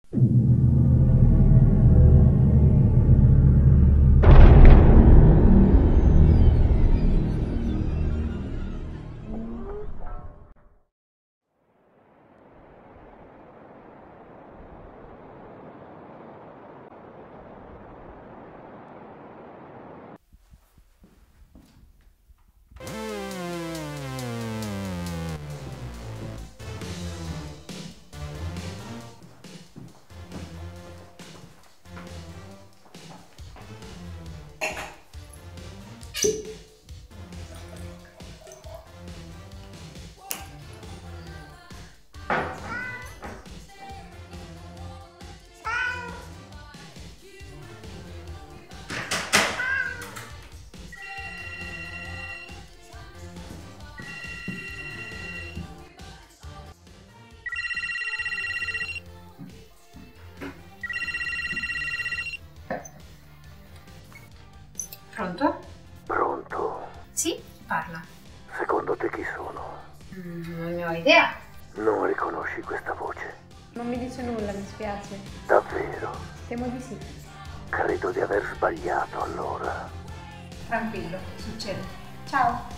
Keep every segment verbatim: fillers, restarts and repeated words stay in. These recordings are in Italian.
Pronto? Pronto? Sì, chi parla? Secondo te chi sono? Mm, non ne ho idea. Non riconosci questa voce? Non mi dice nulla, mi spiace. Davvero? Temo di sì. Credo di aver sbagliato allora. Tranquillo, succede. Ciao.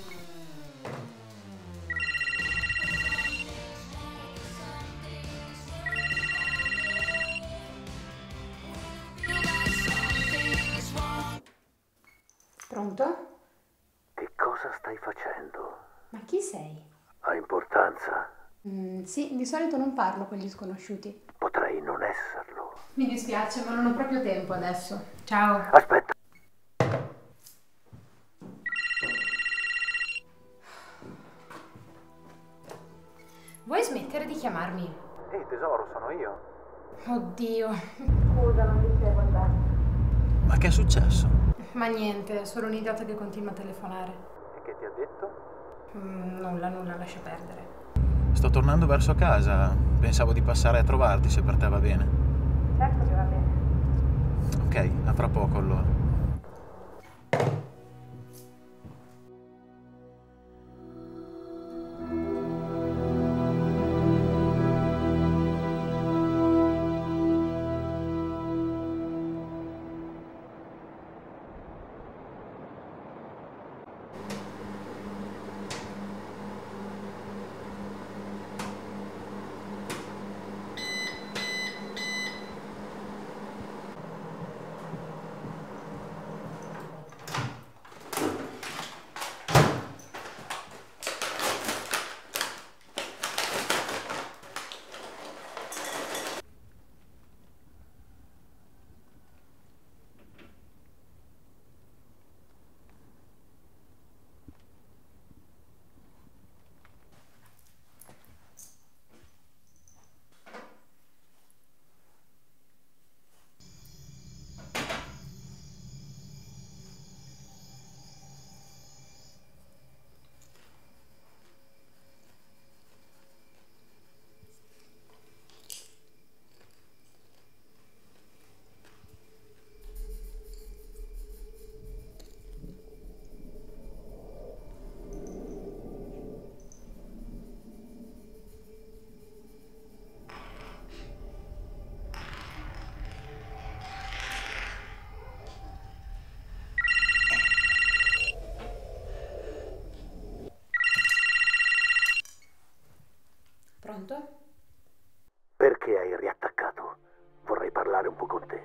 Pronto? Che cosa stai facendo? Ma chi sei? Ha importanza? Mm, sì, di solito non parlo con gli sconosciuti. Potrei non esserlo. Mi dispiace, ma non ho proprio tempo adesso. Ciao. Aspetta. Vuoi smettere di chiamarmi? Ehi tesoro, sono io. Oddio. Scusa, non riuscivo a andare. Ma che è successo? Ma niente, è solo un idiota che continua a telefonare. E che ti ha detto? Mm, nulla, nulla, lascia perdere. Sto tornando verso casa. Pensavo di passare a trovarti se per te va bene. Certo che va bene. Ok, a fra poco allora. Pronto? Perché hai riattaccato? Vorrei parlare un po' con te.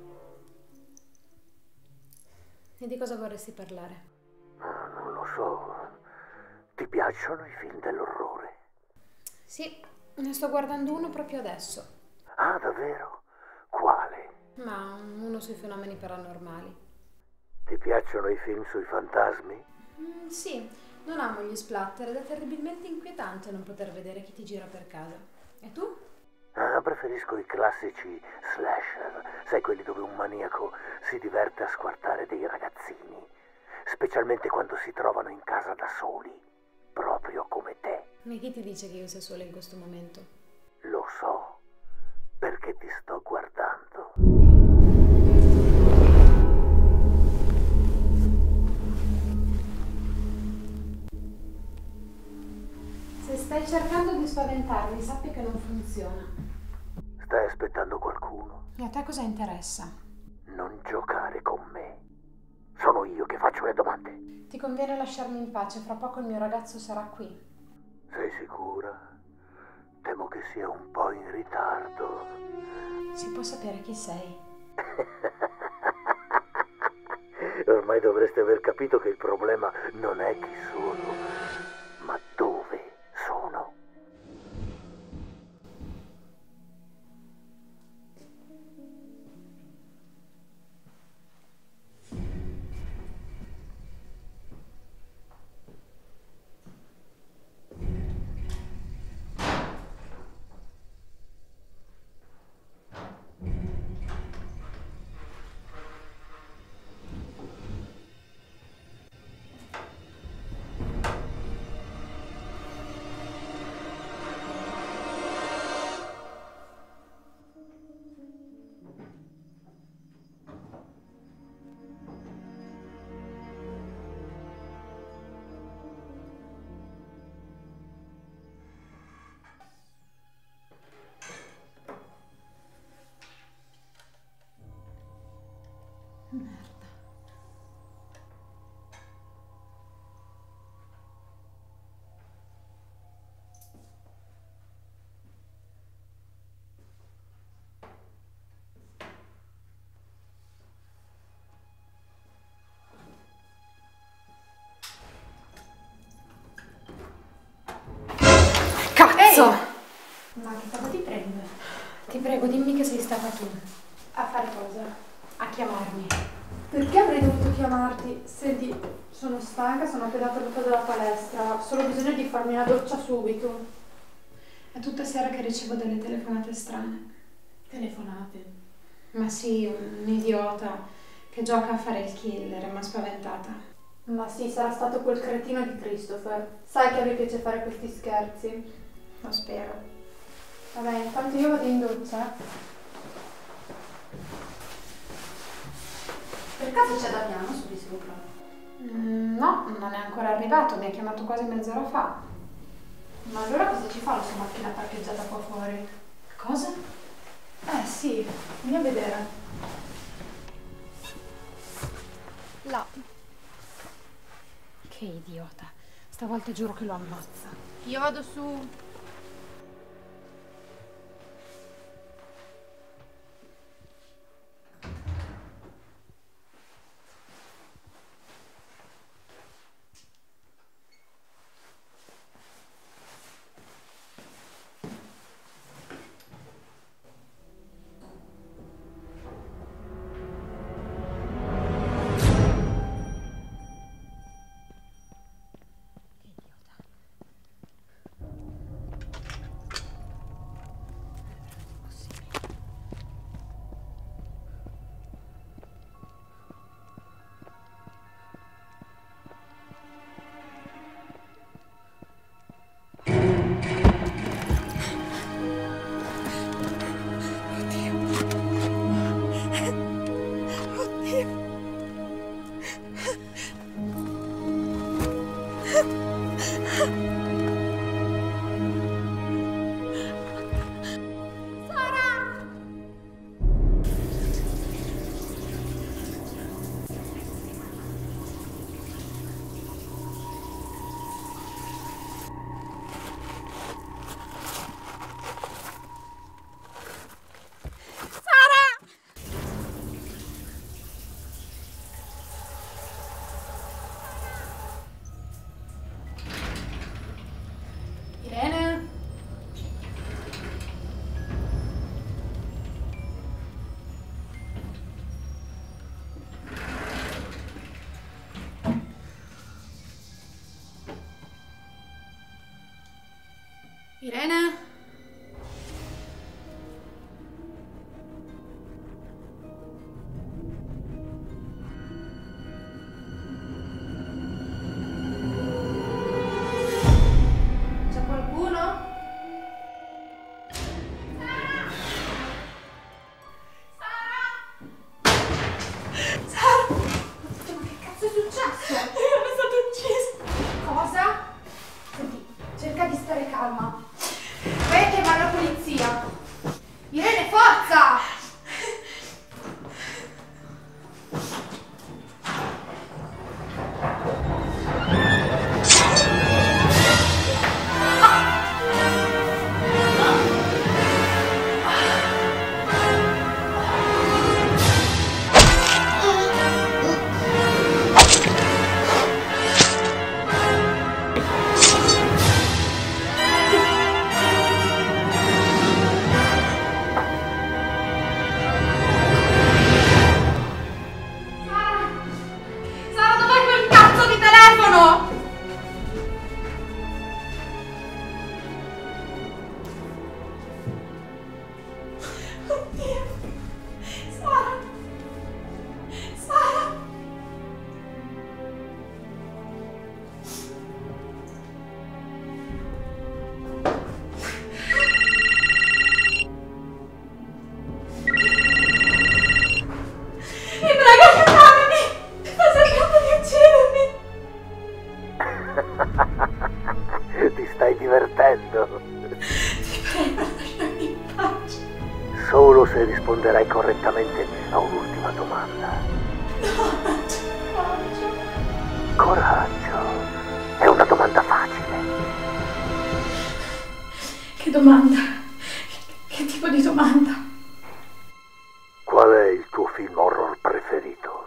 E di cosa vorresti parlare? Ah, non lo so. Ti piacciono i film dell'orrore? Sì, ne sto guardando uno proprio adesso. Ah, davvero? Quale? Ma uno sui fenomeni paranormali. Ti piacciono i film sui fantasmi? Mm, sì, non amo gli splatter ed è terribilmente inquietante non poter vedere chi ti gira per casa. E tu? Ah, preferisco i classici slasher, sai, quelli dove un maniaco si diverte a squartare dei ragazzini, specialmente quando si trovano in casa da soli, proprio come te. Ma chi ti dice che io sia sola in questo momento? Lo so, perché ti sto guardando. Se stai cercando di spaventarmi, sappi che non funziona. Stai aspettando E a te cosa interessa? Non giocare con me. Sono io che faccio le domande. Ti conviene lasciarmi in pace, fra poco il mio ragazzo sarà qui. Sei sicura? Temo che sia un po' in ritardo. Si può sapere chi sei? Ormai dovreste aver capito che il problema non è chi sono, ma dove sono. Merda. Cazzo! Ma che cosa ti prende? Ti prego, dimmi che sei stata tu. A fare cosa? A chiamarmi. Perché avrei dovuto chiamarti? Senti, sono stanca, sono appena tornata dalla palestra, ho solo bisogno di farmi una doccia subito. È tutta sera che ricevo delle telefonate strane. Telefonate? Ma sì, un idiota che gioca a fare il killer e mi ha spaventata. Ma sì, sarà stato quel cretino di Christopher. Sai che a lui piace fare questi scherzi. Lo spero. Vabbè, intanto io vado in doccia. Per caso c'è da piano su di sopra? Mm, no, non è ancora arrivato, mi ha chiamato quasi mezz'ora fa. Ma allora cosa ci fa la sua macchina parcheggiata qua fuori? Cosa? Eh sì, vieni a vedere. Là. Che idiota. Stavolta giuro che lo ammazza. Io vado su. solo se risponderai correttamente a un'ultima domanda. Coraggio. Coraggio. È una domanda facile. Che domanda? Che tipo di domanda? Qual è il tuo film horror preferito?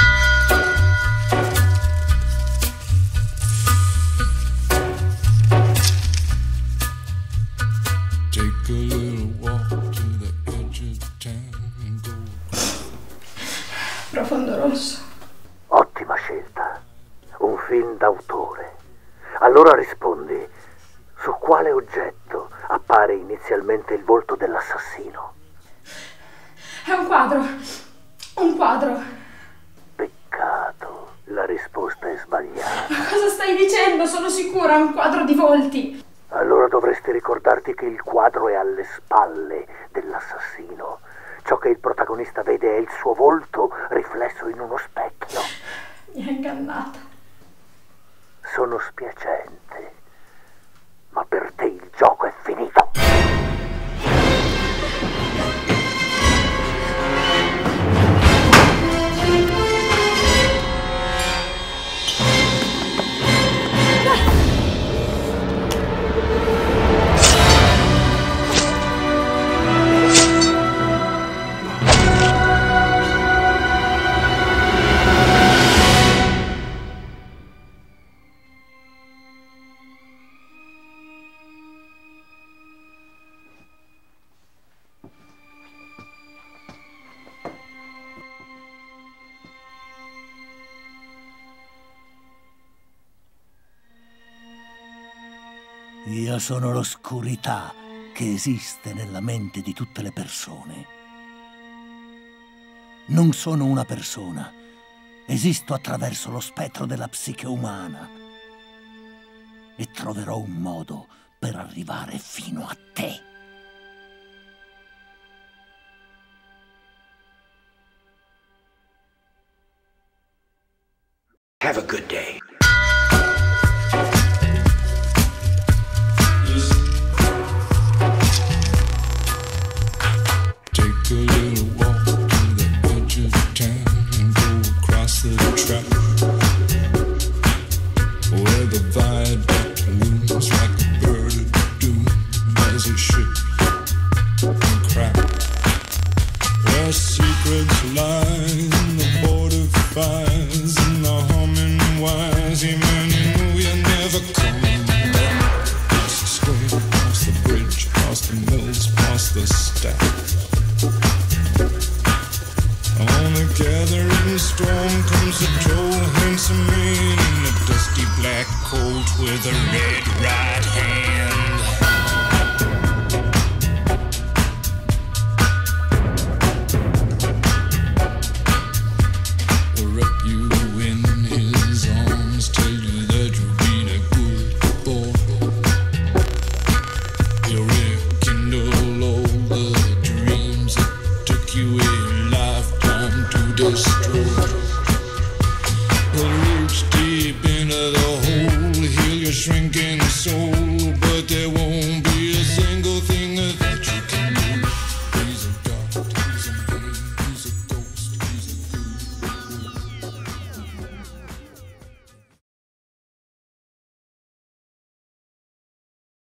Take a little walk to the edge of town and go. Profondo Rosso. Ottima scelta. Un film d'autore. Allora rispondi, su quale oggetto appare inizialmente il volto dell'assassino? È un quadro. Un quadro. Peccato, la risposta è sbagliata. Ma cosa stai dicendo? Sono sicura, è un quadro di volti. Allora dovresti ricordarti che il quadro è alle spalle dell'assassino. Ciò che il protagonista vede è il suo volto riflesso in uno specchio. Mi ha ingannata. Sono spiacente, ma per te il gioco è finito. Io sono l'oscurità che esiste nella mente di tutte le persone. Non sono una persona. Esisto attraverso lo spettro della psiche umana. E troverò un modo per arrivare fino a te. Have a good day. Take a little walk to the edge of town and go across the track where the viaduct looms like a bird of doom as it shifts and cracks. Where secrets lie in the border fires and the humming wires, even you know you're never coming back. Past the square, past the bridge, past the mills, past the stack. On a gathering storm comes a tall, handsome man in a dusty black coat with a red right hand. He'll wrap you in his arms, tell you that you've been a good boy. He'll rekindle all the dreams that took you a lifetime to destroy. He'll reach deep into the hole, heal your shrinking